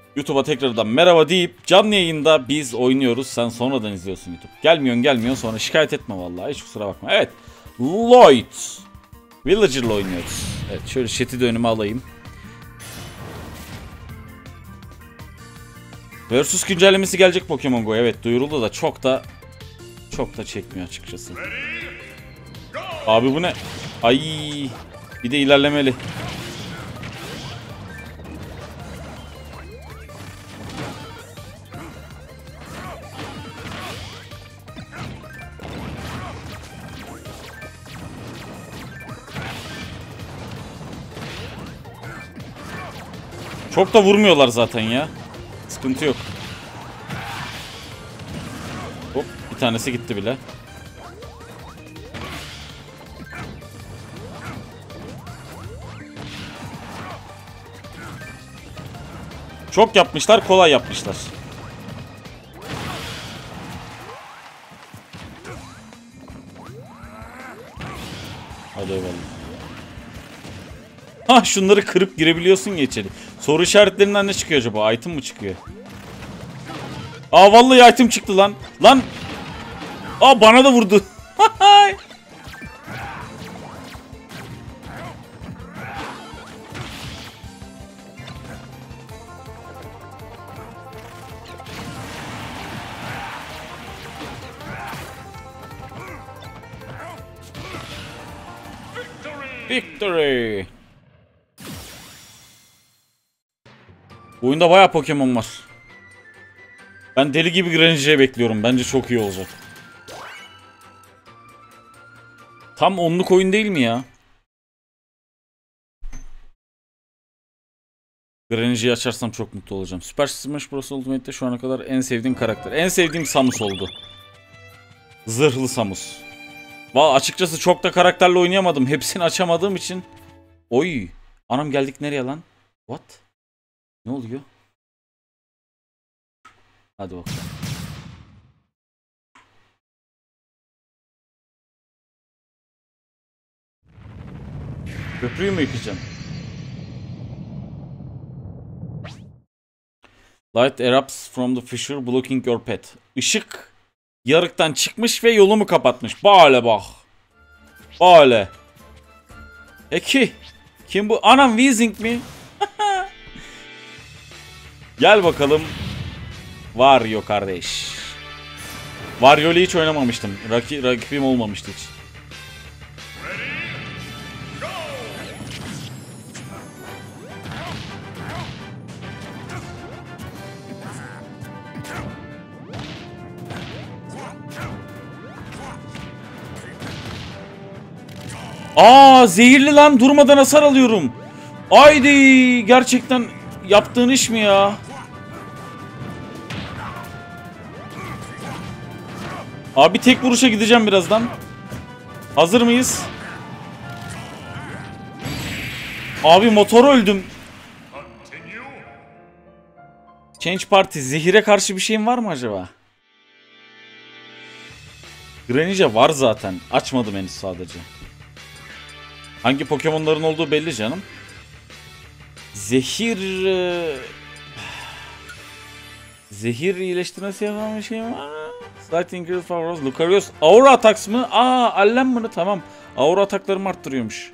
YouTube'a tekrardan merhaba deyip canlı yayında biz oynuyoruz. Sen sonradan izliyorsun YouTube. Gelmiyorsun sonra şikayet etme vallahi. Hiç kusura bakma. Evet. Lloyd. Villager'la oynuyoruz. Evet, şöyle chat'i de önüme alayım. Versus güncellemesi gelecek Pokemon Go. Evet, duyuruldu da çok da çekmiyor açıkçası. Abi bu ne? Ay, bir de ilerlemeli. Çok da vurmuyorlar zaten ya. Sıkıntı yok. Hop, bir tanesi gitti bile. Çok yapmışlar, kolay yapmışlar. Hadi eyvallah. Ha, şunları kırıp girebiliyorsun ya içeri. Soru işaretlerinden ne çıkıyor acaba? Item mı çıkıyor? Aa, vallahi item çıktı lan. Lan. Aa, bana da vurdu. Victory. Bu oyunda bayağı Pokemon var. Ben deli gibi Greninja'yı bekliyorum. Bence çok iyi olacak. Tam onluk oyun değil mi ya? Greninja'yı açarsam çok mutlu olacağım. Super Smash Bros. Ultimate'de şu ana kadar en sevdiğim karakter. En sevdiğim Samus oldu. Zırhlı Samus. Vallahi açıkçası çok da karakterle oynayamadım. Hepsini açamadığım için. Oy. Anam, geldik nereye lan? What? Ne oluyor? Hadi bakalım. Köprüyü mü yıkacağım? Light erupts from the fissure blocking your path. Işık yarıktan çıkmış ve yolumu kapatmış. Böyle bak. Böyle. Eki. Kim bu? Anam, Weezing mi? Gel bakalım. Wario kardeş. Wario'yu hiç oynamamıştım. Rakibim olmamıştı hiç. Aa, zehirli lan, durmadan hasar alıyorum. Haydi, gerçekten yaptığın iş mi ya? Abi tek vuruşa gideceğim birazdan. Hazır mıyız? Abi motor öldüm. Change Party, zehire karşı bir şeyin var mı acaba? Greninja var zaten. Açmadım henüz sadece. Hangi Pokemon'ların olduğu belli canım. Zehir iyileştirmesi yapan bir şey var. Slight increase for Lucario. Aura attacks mı? Aa, Allen bunu, tamam. Aura ataklarımı arttırıyormuş.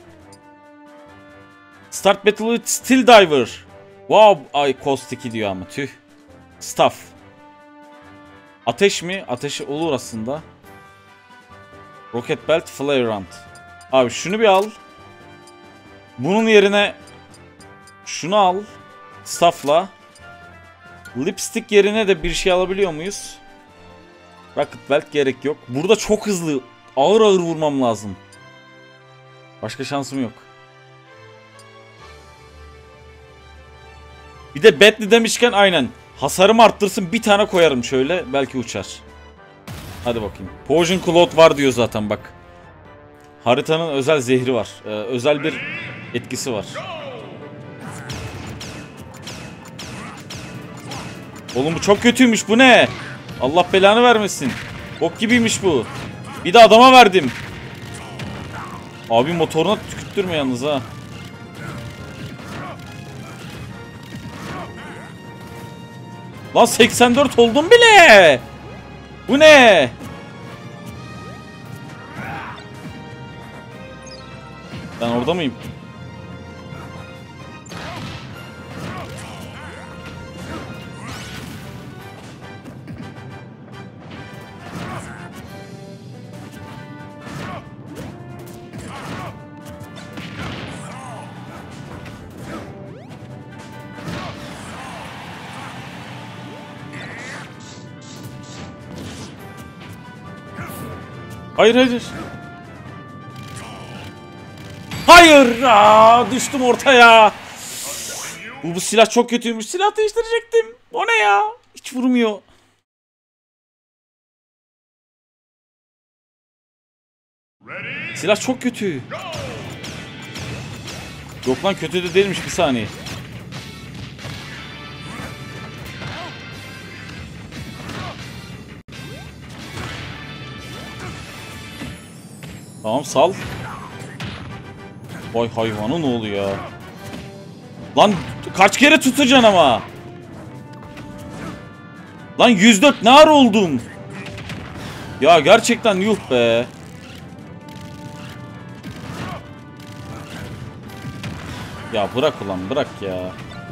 Start battle with Steel Diver. Wow, ay cost 2 diyor ama tüh. Staff. Ateş mi? Ateş olur aslında. Rocket Belt, Flareant. Abi şunu bir al. Bunun yerine şunu al. Staff'la. Lipstick yerine de bir şey alabiliyor muyuz? Rocket Belt gerek yok. Burada çok hızlı, ağır vurmam lazım. Başka şansım yok. Bir de Battle demişken aynen. Hasarımı arttırsın, bir tane koyarım şöyle. Belki uçar. Hadi bakayım. Poison Cloud var diyor zaten bak. Haritanın özel zehri var. Özel bir etkisi var. Oğlum bu çok kötüymüş, bu ne? Allah belanı vermesin. Bok gibiymiş bu. Bir de adama verdim. Abi motoruna tükürttürme yalnız ha. Lan 84 oldum bile. Bu ne? Ben orada mıyım? Hayır hayır. Hayır! Aa, düştüm ortaya. Bu silah çok kötüymüş. Silah değiştirecektim. O ne ya? Hiç vurmuyor. Silah çok kötü. Yok lan, kötü de değilmiş, bir saniye. Tamam, sal. Vay hayvanı, ne oluyor ya? Lan kaç kere tutacaksın ama? Lan 104 ne ara oldum? Ya gerçekten yuh be. Ya bırak ulan, bırak ya.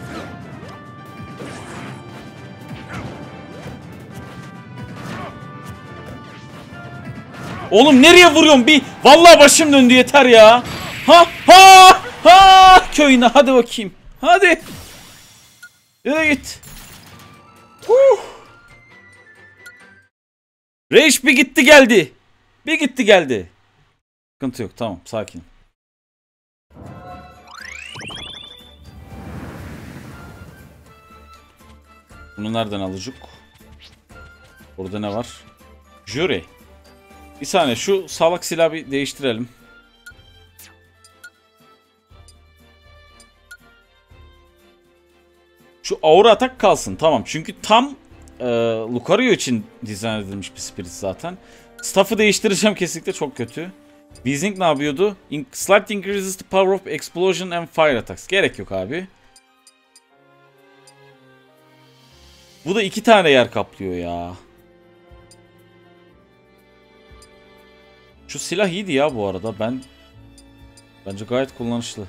Oğlum nereye vuruyorsun? Bir vallahi başım döndü, yeter ya. Ha ha ha, köyüne hadi bakayım. Hadi. Yürü git. Rage bir gitti geldi. Bir gitti geldi. Sıkıntı yok, tamam, sakin. Bunu nereden alacak? Burada ne var? Jury. Bir saniye, şu salak silahı bir değiştirelim. Şu aura atak kalsın, tamam. Çünkü tam Lucario için dizayn edilmiş bir spirit zaten. Staff'ı değiştireceğim kesinlikle, çok kötü. Weezing ne yapıyordu? Slight increases the power of explosion and fire attacks. Gerek yok abi. Bu da 2 tane yer kaplıyor ya. Şu silah iyiydi ya bu arada. Bence gayet kullanışlı.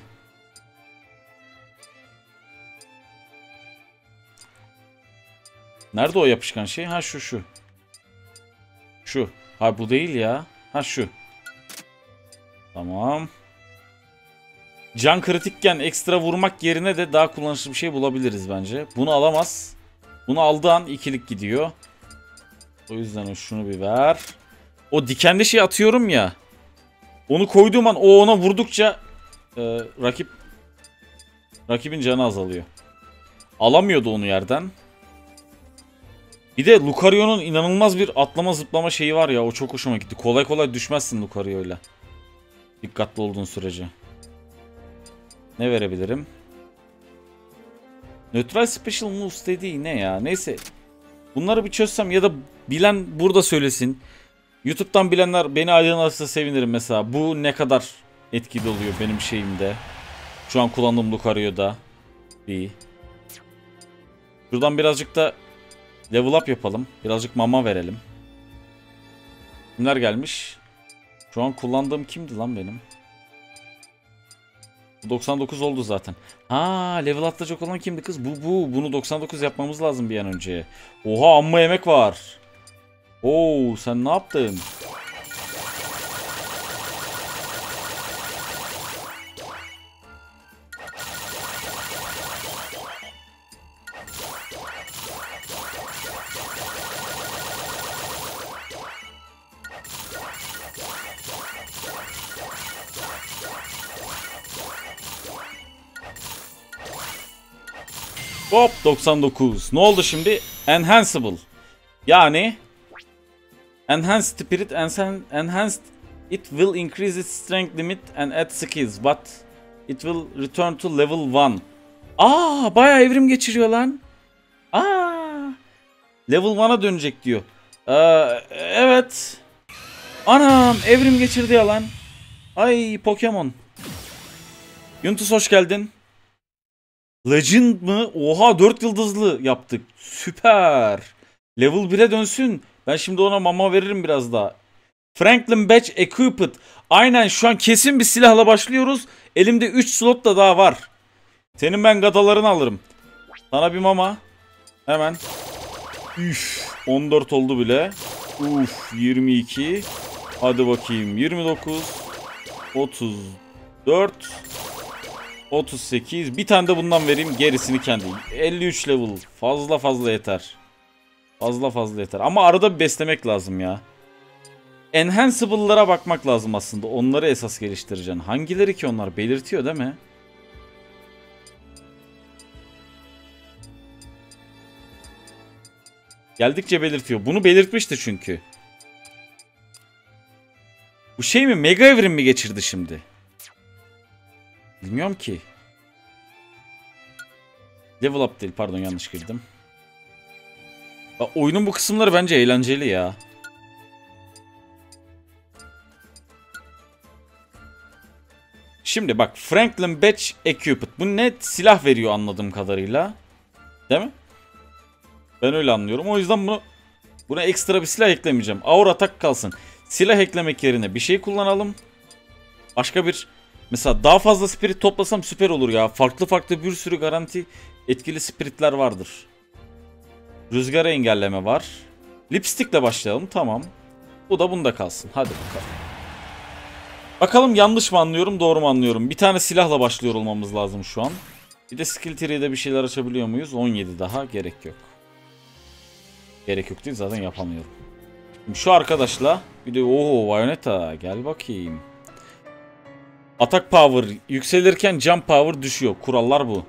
Nerede o yapışkan şey? Ha şu. Şu. Ha bu değil ya. Ha şu. Tamam. Can kritikken ekstra vurmak yerine de daha kullanışlı bir şey bulabiliriz bence. Bunu alamaz. Bunu aldığı an ikilik gidiyor. O yüzden şunu bir ver. O dikenli şey atıyorum ya. Onu koyduğum an o ona vurdukça rakibin canı azalıyor. Alamıyordu onu yerden. Bir de Lucario'nun inanılmaz bir atlama zıplama şeyi var ya, o çok hoşuma gitti. Kolay kolay düşmezsin Lucario'yla. Dikkatli olduğun sürece. Ne verebilirim? Neutral Special Moves dediği ne ya? Neyse. Bunları bir çözsem ya da bilen burada söylesin. YouTube'dan bilenler beni aydınlatırsa sevinirim mesela. Bu ne kadar etkili oluyor benim şeyimde. Şu an kullandığım Lucario'da. İyi. Şuradan birazcık da level up yapalım. Birazcık mama verelim. Kimler gelmiş? Şu an kullandığım kimdi lan benim? 99 oldu zaten. Ha, level atlayacak olan kimdi kız? Bunu 99 yapmamız lazım bir an önce. Oha, amma yemek var. Oo, sen ne yaptın? Hop, 99. Ne oldu şimdi? Enhanceable. Yani Enhanced Spirit, Enhanced it will increase its strength limit and add skills, but it will return to level 1. Aa, bayağı evrim geçiriyor lan. Aa, level 1'a dönecek diyor. Evet. Anam, evrim geçirdi ya lan. Ay Pokemon. Yuntus hoş geldin. Legend mı? Oha 4 yıldızlı yaptık. Süper. Level 1'e dönsün. Ben şimdi ona mama veririm biraz daha. Franklin Batch Equipped. Aynen şu an kesin bir silahla başlıyoruz. Elimde 3 slot da daha var. Senin ben gadalarını alırım. Sana bir mama. Hemen. Üf. 14 oldu bile. Uf 22. Hadi bakayım 29. 34. 38. Bir tane de bundan vereyim. Gerisini kendi. 53 level. Fazla yeter. Fazla yeter. Ama arada bir beslemek lazım ya. Enhancable'lara bakmak lazım aslında. Onları esas geliştireceksin. Hangileri ki onlar? Belirtiyor değil mi? Geldikçe belirtiyor. Bunu belirtmişti çünkü. Bu şey mi? Mega evrim mi geçirdi şimdi? Bilmiyorum ki. Level up değil. Pardon yanlış girdim. Oyunun bu kısımları bence eğlenceli ya. Şimdi bak Franklin Batch Equipped. Bu net silah veriyor anladığım kadarıyla. Değil mi? Ben öyle anlıyorum. O yüzden buna ekstra bir silah eklemeyeceğim. Ağır atak kalsın. Silah eklemek yerine bir şey kullanalım. Başka bir mesela daha fazla spirit toplasam süper olur ya. Farklı bir sürü garanti etkili spiritler vardır. Rüzgarı engelleme var. Lipstick'le başlayalım. Tamam. Bu da bunda kalsın. Hadi bakalım. Bakalım yanlış mı anlıyorum, doğru mu anlıyorum? Bir tane silahla başlıyor olmamız lazım şu an. Bir de skill tree'de bir şeyler açabiliyor muyuz? 17 daha gerek yok. Gerek yok değil zaten yapamıyorum. Şimdi şu arkadaşla bir de Bayonetta gel bakayım. Atak power yükselirken jump power düşüyor. Kurallar bu.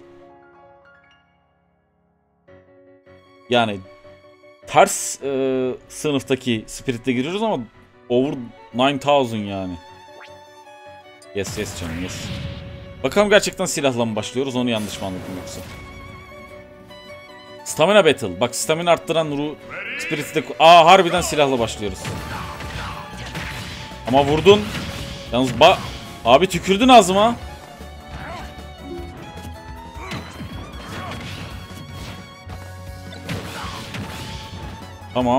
Yani ters sınıftaki spirit'te giriyoruz ama over 9000 yani. Yes canım yes. Bakalım gerçekten silahla mı başlıyoruz, onu yanlış mı anladım yoksa? Stamina battle. Bak stamina arttıran ruh spirit'i de... harbiden silahla başlıyoruz. Ama vurdun. Yalnız abi tükürdün ağzıma. Tamam.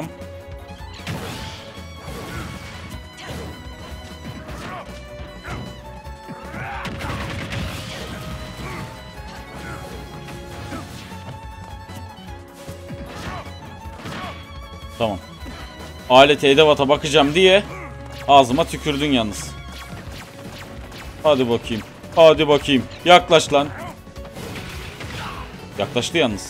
Tamam. Alete edevata bakacağım diye ağzıma tükürdün yalnız. Hadi bakayım. Hadi bakayım. Yaklaş lan. Yaklaştı yalnız.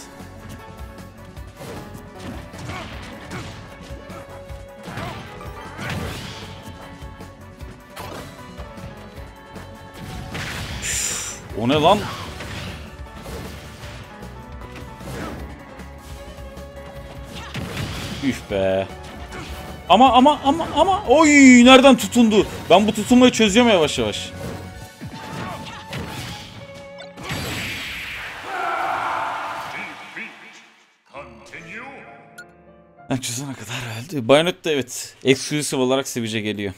Üf, o ne lan? Üf be. Ama oy nereden tutundu? Ben bu tutunmayı çözüyorum yavaş yavaş. Çözene kadar herhalde. Bayonetta evet. Exclusive olarak Savage'e geliyor.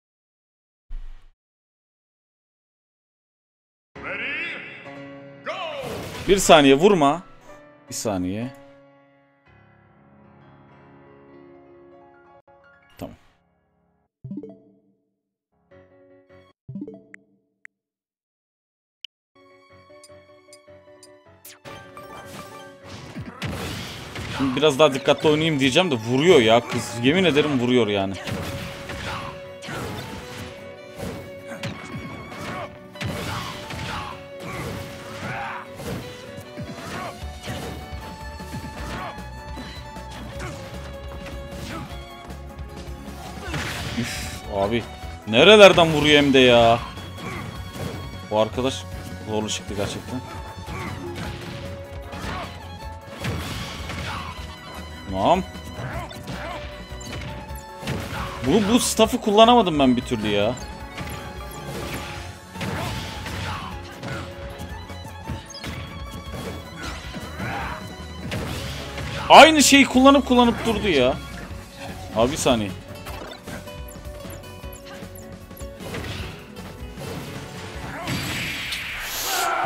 Bir saniye vurma. Bir saniye. Tamam. Şimdi biraz daha dikkatli oynayayım diyeceğim de vuruyor ya kız. Yemin ederim vuruyor yani. Üf abi. Nerelerden vuruyor hem de ya. Bu arkadaş zorlu çıktı gerçekten. Tamam. Bu staff'ı kullanamadım ben bir türlü ya. Aynı şeyi kullanıp durdu ya. Abi bir saniye.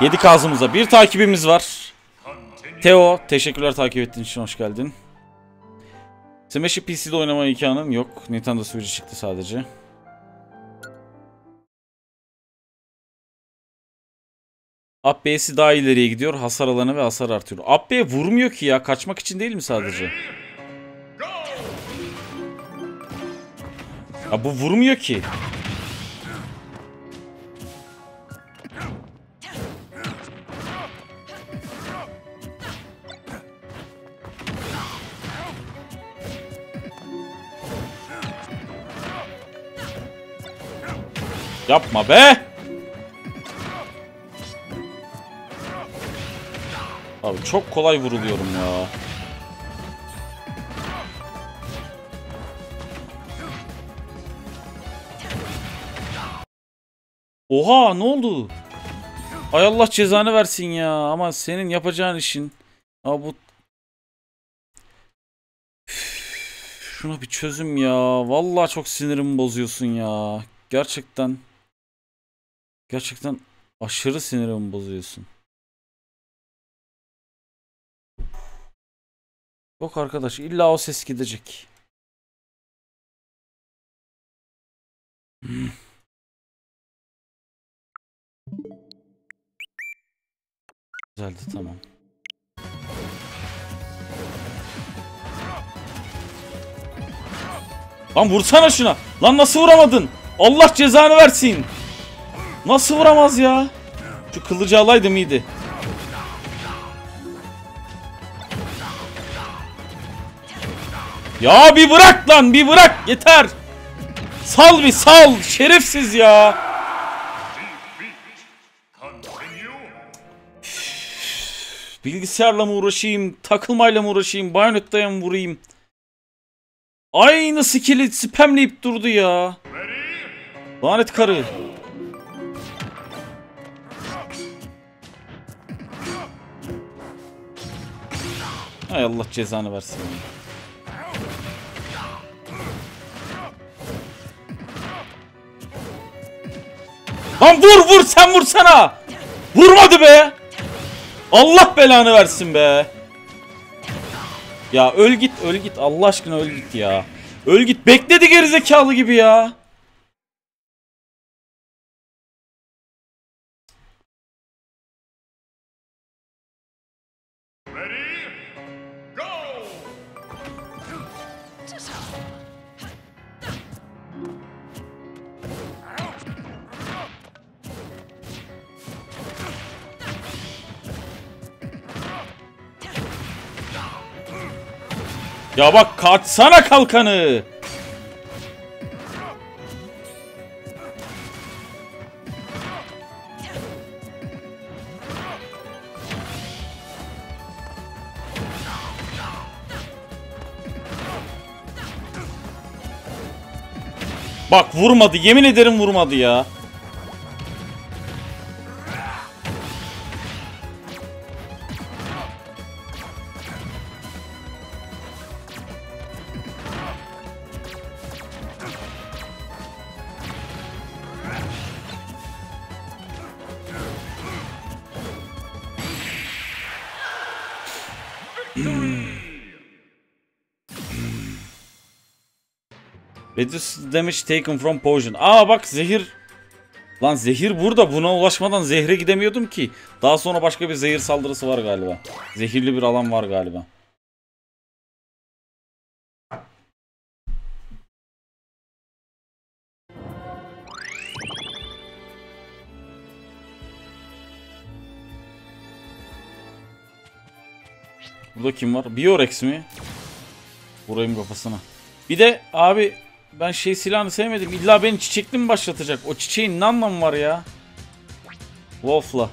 Yedik ağzımıza. Bir takibimiz var. Teo, teşekkürler takip ettiğin için, hoş geldin. Smash'i PC'de oynama imkanım yok. Nintendo Switch çıktı sadece. Up B'si daha ileriye gidiyor. Hasar alanı ve hasar artıyor. Up B vurmuyor ki ya. Kaçmak için değil mi sadece? Ya bu vurmuyor ki. Yapma be! Abi çok kolay vuruluyorum ya. Oha, ne oldu? Ay Allah cezanı versin ya. Ama senin yapacağın işin. Ama bu... Şuna bir çözüm ya. Vallahi çok sinirimi bozuyorsun ya. Gerçekten. Gerçekten aşırı sinirimi bozuyorsun. Yok arkadaş, illa o ses gidecek. Güzeldi, tamam. Lan vursana şuna. Lan nasıl vuramadın? Allah cezanı versin. Nasıl vuramaz ya? Şu kılıcı alaydım iyiydi. Ya bir bırak lan, bir bırak yeter. Sal bir sal, şerefsiz ya. Bilgisayarla mı uğraşayım, takılmayla mı uğraşayım, Bayonetta'ya mı vurayım? Aynı skill'i spamleyip durdu ya. Lanet karı. Hay Allah cezanı versin. Lan vur vur, sen vursana. Vurmadı be. Allah belanı versin be. Ya öl git, öl git, Allah aşkına öl git ya. Öl git, bekledi gerizekalı gibi ya. Ya bak, kaçsana kalkanı. Bak vurmadı, yemin ederim vurmadı ya. Reduce damage taken from poison. Aa bak, zehir. Lan zehir burada. Buna ulaşmadan zehre gidemiyordum ki. Daha sonra başka bir zehir saldırısı var galiba. Zehirli bir alan var galiba. Burada kim var? Biorex mi? Vurayım kafasına. Bir de abi ben şey silahını sevmedim. İlla beni çiçekli mi başlatacak? O çiçeğin ne anlamı var ya? Wolf'la.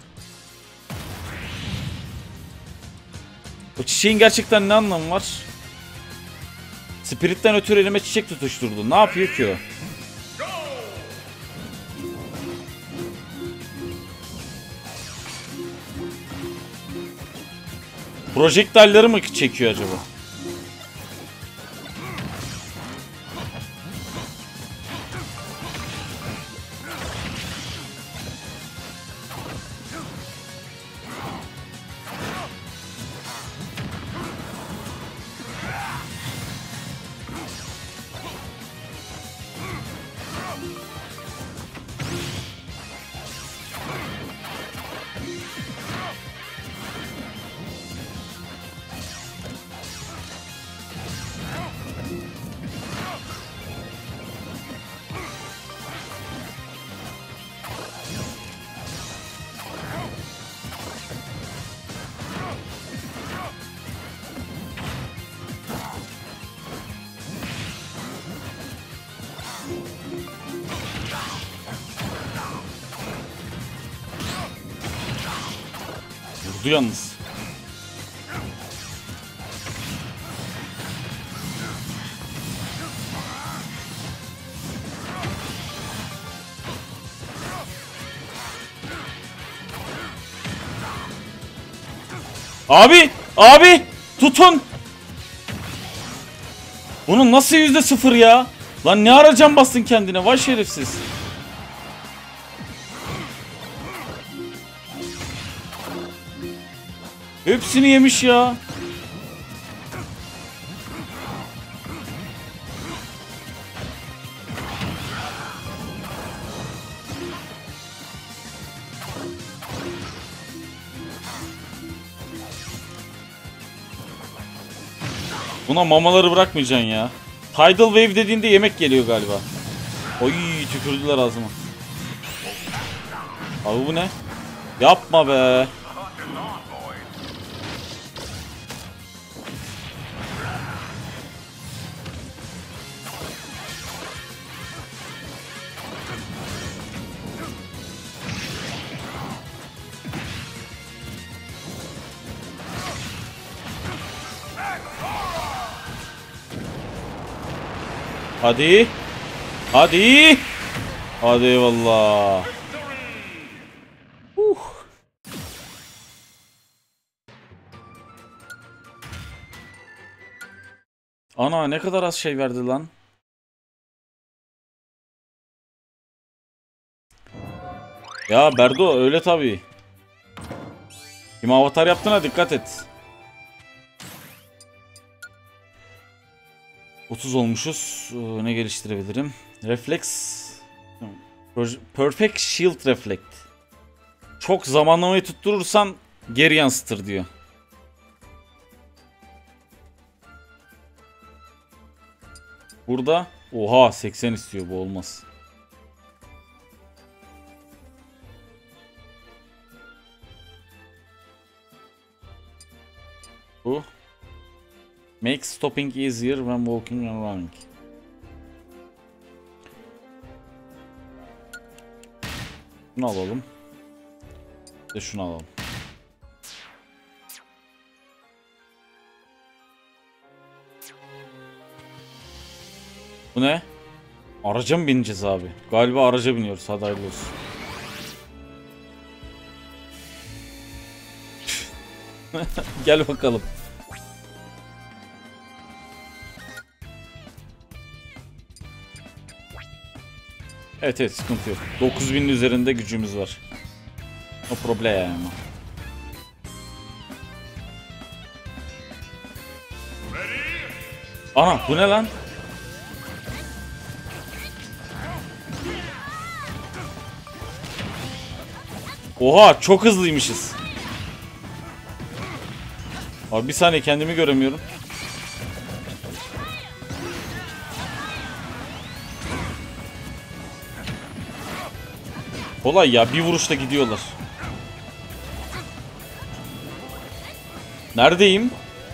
O çiçeğin gerçekten ne anlamı var? Spirit'ten ötürü elime çiçek tutuşturdu. Ne yapıyor ki o? Projektayları mı çekiyor acaba? Bozdu yalnız. Abi! Abi! Tutun! Bunun nasıl %0 ya? Lan ne ara can bastın kendine? Vay şerefsiz. Hepsini yemiş ya. Buna mamaları bırakmayacaksın ya. Tidal Wave dediğinde yemek geliyor galiba. Oy, tükürdüler ağzıma. Abi bu ne? Yapma be. Hadi. Hadi. Hadi eyvallah. Ana ne kadar az şey verdi lan. Ya Berdo öyle tabii. Kim avatar yaptığına dikkat et. 30 olmuşuz. Ne geliştirebilirim? Reflex. Perfect Shield Reflect. Çok zamanlamayı tutturursan geri yansıtır diyor. Burada oha 80 istiyor, bu olmaz. Bu makes stopping easier when walking and running. Şunu alalım. Bir de şunu alalım. Bu ne? Araca mı bineceğiz abi? Galiba araca biniyoruz. Hadi hayırlı olsun. Gel bakalım. Evet evet, sıkıntı yok. 9000'in üzerinde gücümüz var. No problem. Ana bu ne lan? Oha çok hızlıymışız. Abi bir saniye, kendimi göremiyorum. Kolay ya, bir vuruşta gidiyorlar. Neredeyim?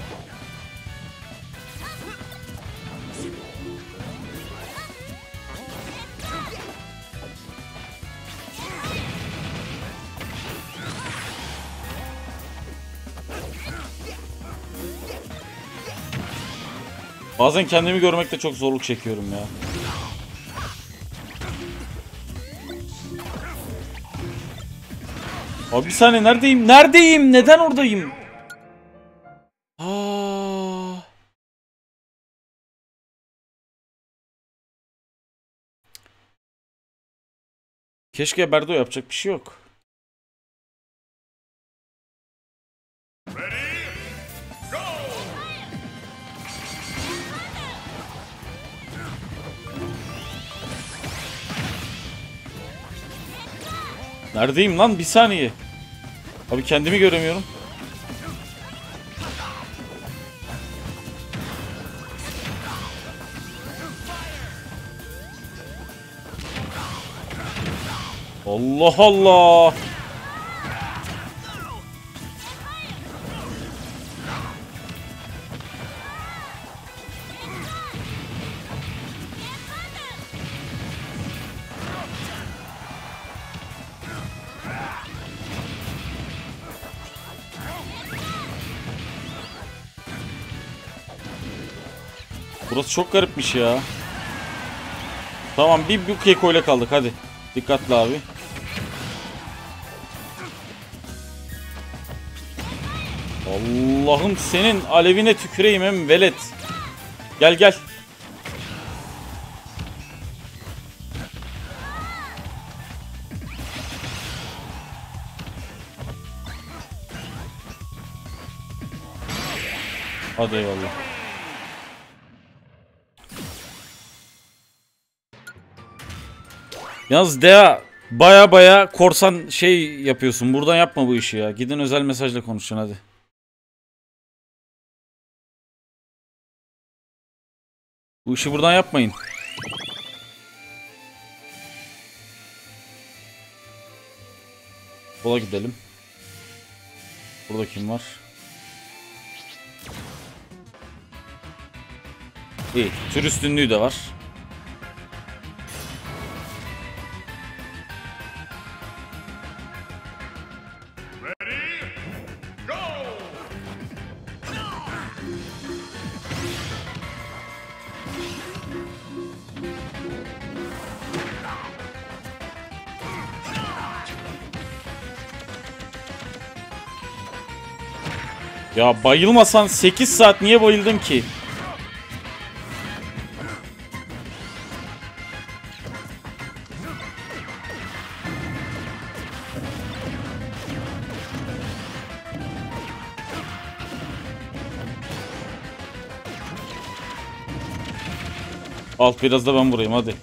Bazen kendimi görmekte çok zorluk çekiyorum ya. Abi bir saniye, neredeyim? Neredeyim? Neden oradayım? Aa. Keşke Berdo, yapacak bir şey yok. Neredeyim lan? Bir saniye. Abi kendimi göremiyorum. Allah Allah. Burası çok garipmiş ya. Tamam, bir Keko ile kaldık, hadi. Dikkatli abi. Allah'ım senin alevine tüküreyim hem velet. Gel gel. Hadi eyvallah. Yalnız Dea baya korsan şey yapıyorsun. Buradan yapma bu işi ya. Gidin özel mesajla konuşun hadi. Bu işi buradan yapmayın. Sola gidelim. Burada kim var? İyi. Tür üstünlüğü de var. Ya bayılmasan 8 saat niye bayıldın ki? Alt biraz da ben vurayım hadi.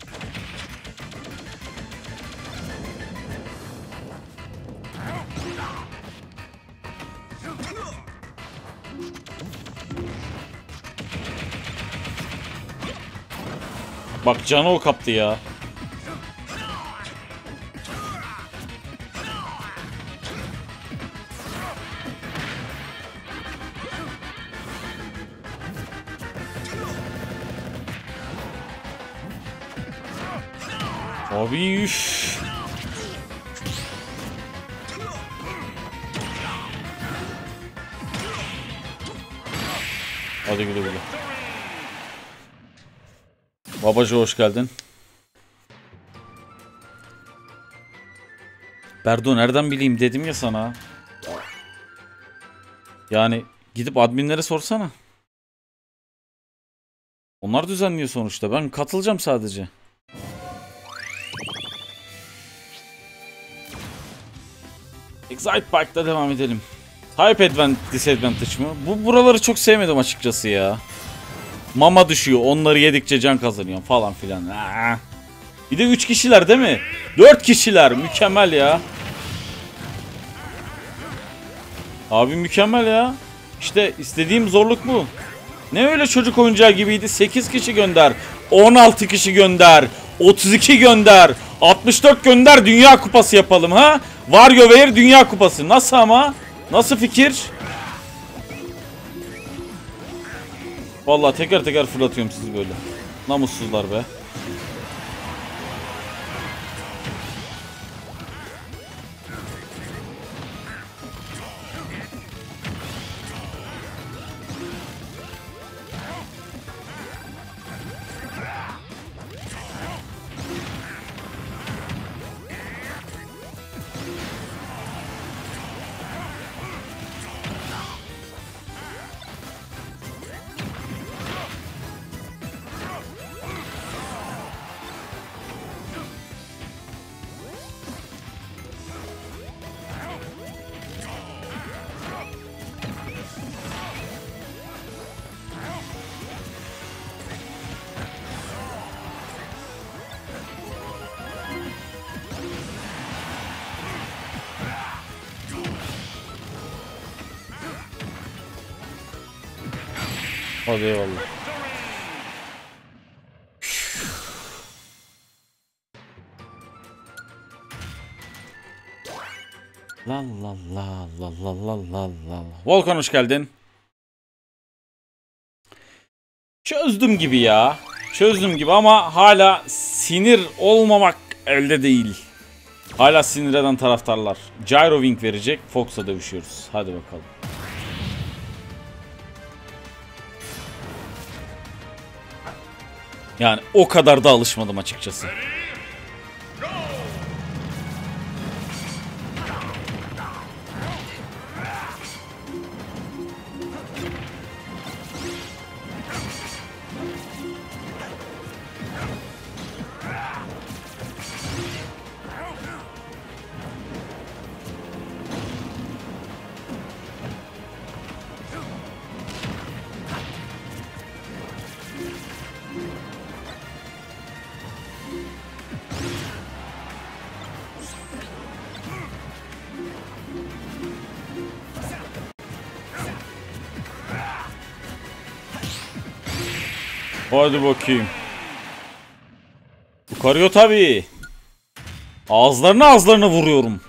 Bak canı o kaptı ya. Abi üf. Hadi güle güle. Babacı hoş geldin. Berdo nereden bileyim dedim ya sana. Yani gidip adminlere sorsana. Onlar düzenliyor sonuçta. Ben katılacağım sadece. Excitebike'da devam edelim. Type disadvantage mı? Buraları çok sevmedim açıkçası ya. Mama düşüyor. Onları yedikçe can kazanıyor falan filan. Bir de 3 kişiler değil mi? 4 kişiler. Mükemmel ya. Abi mükemmel ya. İşte istediğim zorluk bu. Ne öyle çocuk oyuncağı gibiydi. 8 kişi gönder. 16 kişi gönder. 32 gönder. 64 gönder. Dünya kupası yapalım ha. WarioWare Dünya Kupası. Nasıl ama? Nasıl fikir? Vallahi teker teker fırlatıyorum sizi böyle. Namussuzlar be. Hadi eyvallah. La la la la la la la la. Volkan hoş geldin. Çözdüm gibi ya. Çözdüm gibi ama hala sinir olmamak elde değil. Hala sinir eden taraftarlar. Gyro Wing verecek. Fox'a dövüşüyoruz. Hadi bakalım. Yani o kadar da alışmadım açıkçası. Hadi bakayım. Yukarıya tabii. Ağızlarına vuruyorum.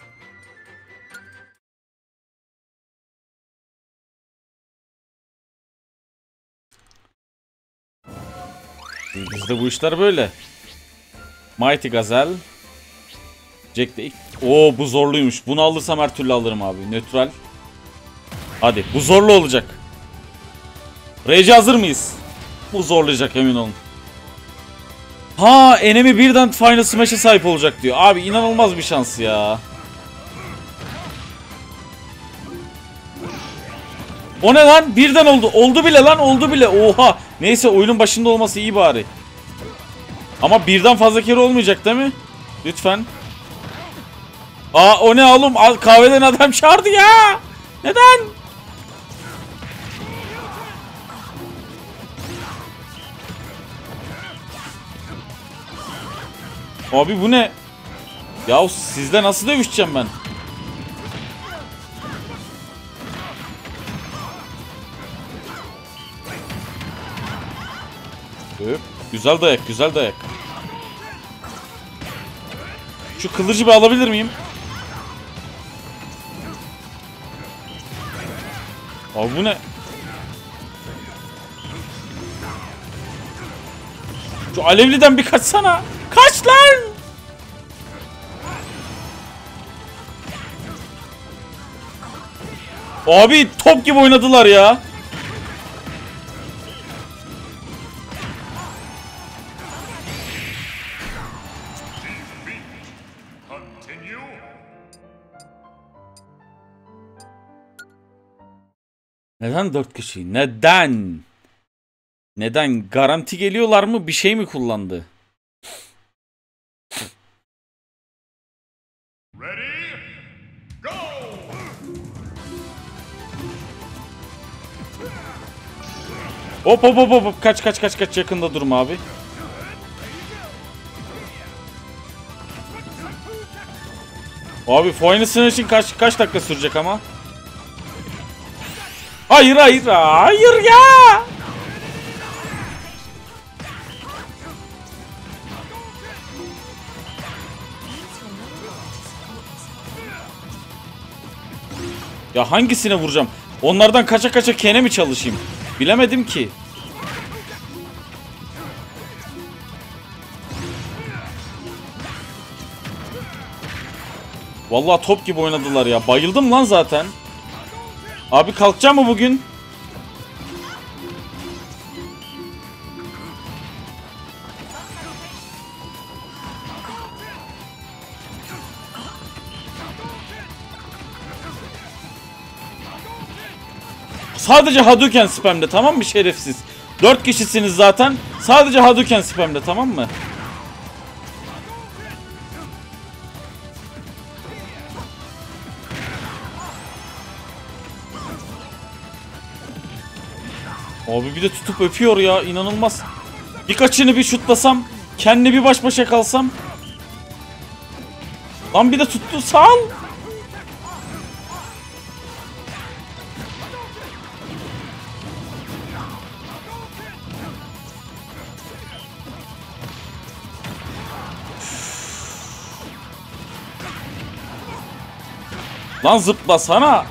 Bizde bu işler böyle. Mighty Gazelle. Jack de ilk... Oo, bu zorluymuş. Bunu alırsam her türlü alırım abi. Nötral. Hadi, bu zorlu olacak. Rage'e hazır mıyız? Bu zorlayacak, emin olun. Ha, enemy birden Final Smash'e sahip olacak diyor. Abi inanılmaz bir şans ya. O ne lan? Birden oldu. Oldu bile lan, oldu bile. Oha. Neyse, oyunun başında olması iyi bari. Ama birden fazla kere olmayacak değil mi? Lütfen. Aa, o ne oğlum? Kahveden adam çağırdı ya. Neden? Abi bu ne? Ya sizle nasıl dövüşeceğim ben? Öp. Güzel dayak, güzel dayak. Şu kılıcı bir alabilir miyim? Abi bu ne? Şu alevliden bir kaçsana. Kaç lan! Abi top gibi oynadılar ya. Neden 4 kişi? Neden? Neden? Garanti geliyorlar mı? Bir şey mi kullandı? Ready, go! Hop hop hop hop. Kaç yakında durma abi. Abi Final için kaç dakika sürecek ama? Hayır ya! Ya hangisine vuracağım? Onlardan kaça kene mi çalışayım? Bilemedim ki. Vallahi top gibi oynadılar ya. Bayıldım lan zaten. Abi kalkacak mı bugün? Sadece Hadouken spam'de, tamam mı şerefsiz? 4 kişisiniz zaten. Sadece Hadouken spam'de, tamam mı? Abi bir de tutup öpüyor ya, inanılmaz. Birkaçını bir şutlasam, kendi bir baş başa kalsam. Lan bir de tuttu, sal. Lan zıplasana.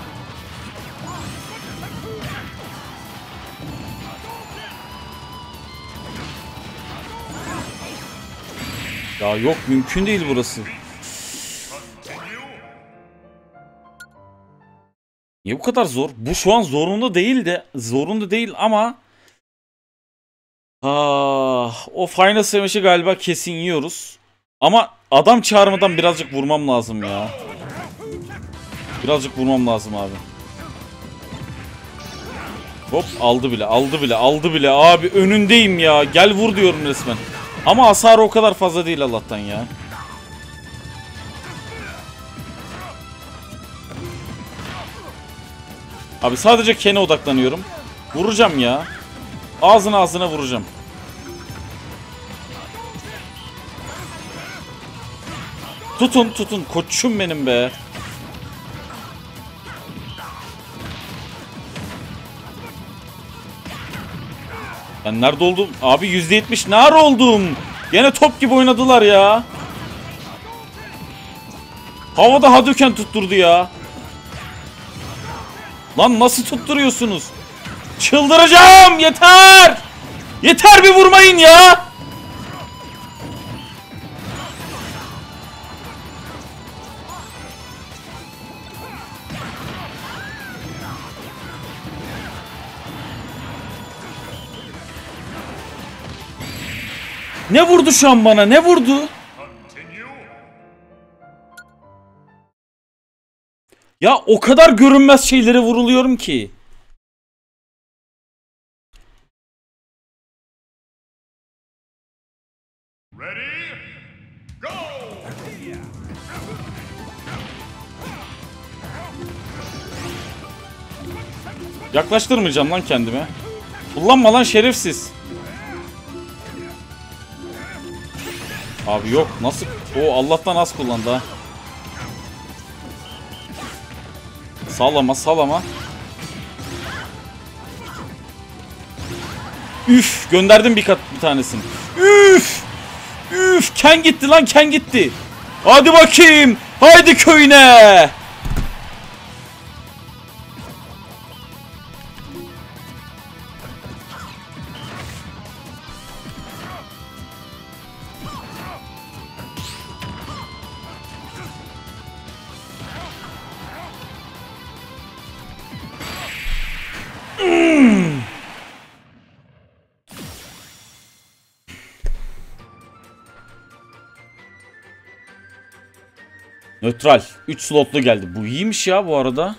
Ya yok, mümkün değil burası. Niye bu kadar zor? Bu şu an zorunda değil ama Ah, o Final Smash'i galiba kesin yiyoruz. Ama adam çağırmadan birazcık vurmam lazım ya. Birazcık vurmam lazım abi. Hop, aldı bile, aldı bile, aldı bile. Abi önündeyim ya. Gel vur diyorum resmen. Ama hasarı o kadar fazla değil Allah'tan ya. Abi sadece Ken'e odaklanıyorum. Vuracağım ya. Ağzına vuracağım. Tutun koçum benim be. Ben nerede oldum? Abi %70 nar oldum. Gene top gibi oynadılar ya. Havada Hadouken tutturdu ya. Lan nasıl tutturuyorsunuz? Çıldıracağım, yeter. Yeter, bir vurmayın ya. Ne vurdu şu an bana? Ne vurdu? Ya o kadar görünmez şeylere vuruluyorum ki. Yaklaştırmayacağım lan kendime. Kullanma lan şerefsiz. Abi yok, nasıl? O Allah'tan az kullandı ha. Sallama. Üf, gönderdim bir tanesini. Üf, Ken gitti lan, Ken gitti. Hadi bakayım. Haydi köyüne. Nötral. 3 slotlu geldi. Bu iyiymiş ya bu arada.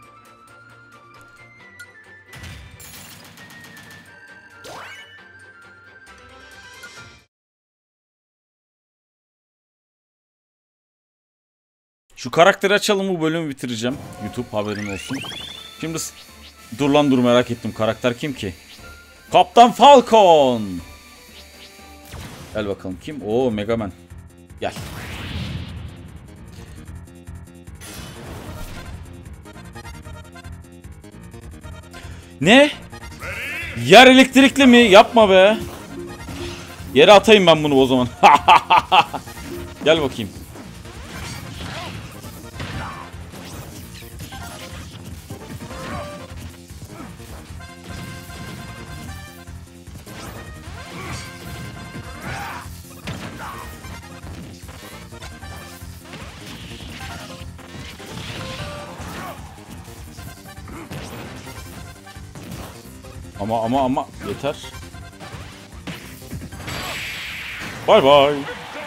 Şu karakteri açalım, bu bölümü bitireceğim. YouTube haberin olsun. Şimdi dur merak ettim. Karakter kim ki? Kaptan Falcon. Gel bakalım kim? Oo, Mega Man. Gel. Ne? Yer elektrikli mi? Yapma be. Yere atayım ben bunu o zaman. Gel bakayım. Ama yeter. Bay bay.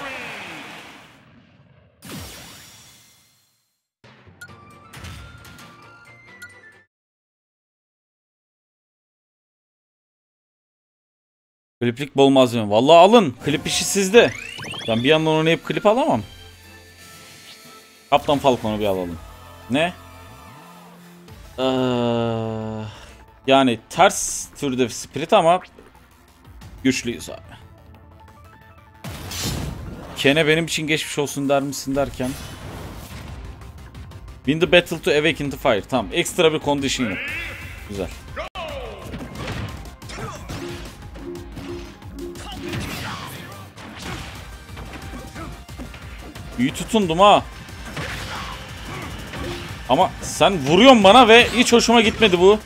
Kliplik bol malzeme. Vallahi alın. Klip işi sizde. Ben bir yandan oynayıp klip alamam. Kaptan Falcon'u bir alalım. Ne? Yani ters türde spirit ama güçlüyüz abi. Ken'e benim için geçmiş olsun der misin derken. Win the battle to awaken the fire. Tamam. Ekstra bir condition yok. Güzel. İyi tutundum ha. Ama sen vuruyorsun bana ve hiç hoşuma gitmedi bu.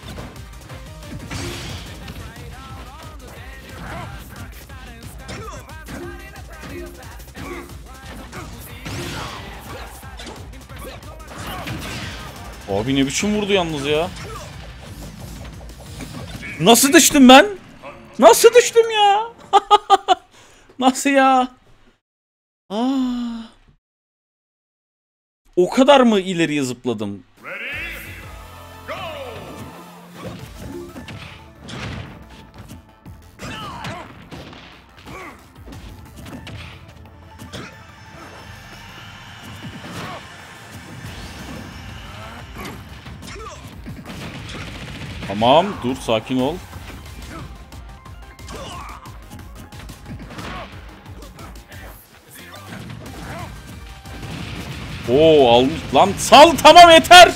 Abi ne biçim vurdu yalnız ya. Nasıl düştüm ben? Nasıl düştüm ya? Nasıl ya? Aa. O kadar mı ileriye zıpladım? Tamam, dur, sakin ol. Oo, almış lan, sal, tamam, yeter.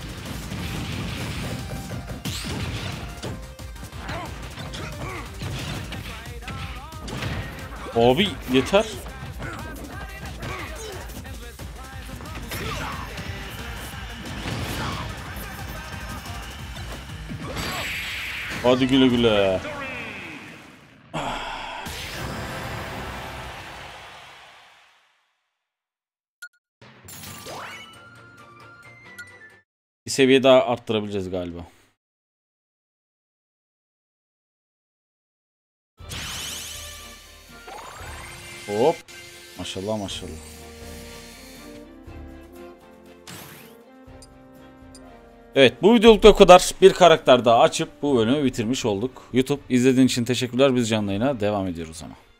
Abi yeter. Hadi güle güle. Bir seviye daha arttırabileceğiz galiba. Hop. Maşallah maşallah. Evet, bu videolukta o kadar. Bir karakter daha açıp bu bölümü bitirmiş olduk. YouTube izlediğin için teşekkürler. Biz canlı yayına devam ediyoruz ama.